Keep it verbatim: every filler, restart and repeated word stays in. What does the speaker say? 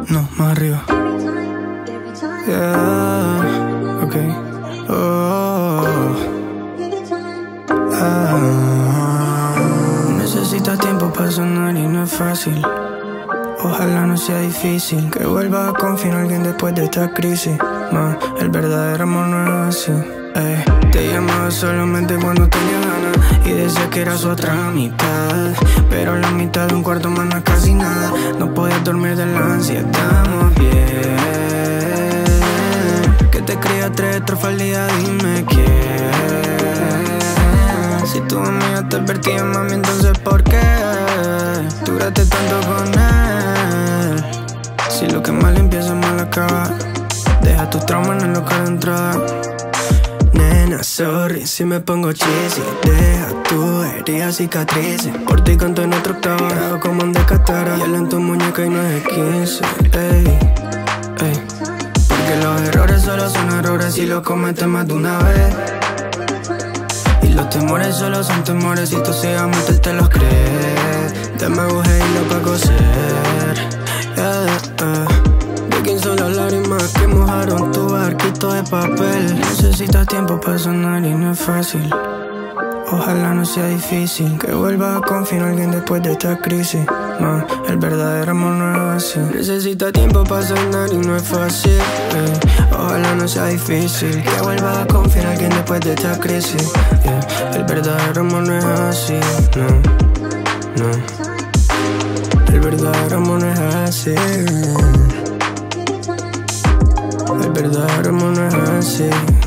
No, más arriba. Yeah, ok. Oh, ah. Necesitas tiempo para sonar y no es fácil. Ojalá no sea difícil que vuelva a confiar en alguien después de esta crisis. No, el verdadero amor no es así. Ey, te llamaba solamente cuando tenía ganas y decía que era su otra mitad, pero la mitad de un cuarto más no es casi nada. No podías dormir de la ansiedad. Estamos bien. Que te cría tres estrofas al día, dime quién. Si tu amiga te advertía, mami, entonces ¿por qué duraste tanto con él? Si lo que mal empieza, mal acaba. Deja tus traumas en el local de entrada. Nena, sorry si me pongo cheesy. Deja tu herida cicatrices. Por ti canto en otro octava. Trago como un de catara. Y él en tu muñeca y no es de quince. Ey, ey. Porque los errores solo son errores si los cometes más de una vez. Y los temores solo son temores si tú sigas metes te los crees. Dame agujé y lo pa' coser. Yeah, yeah. De quién son las lágrimas que mojaron tu barquito de papel. Necesitas tiempo para sonar y no es fácil. Ojalá no sea difícil que vuelva a confiar en alguien después de esta crisis. No, el verdadero amor no es así. Necesita tiempo para sonar y no es fácil. eh. Ojalá no sea difícil que vuelva a confiar en alguien después de esta crisis. yeah. El verdadero amor no es así. No, no. El verdadero amor no es así. El verdadero amor no es así.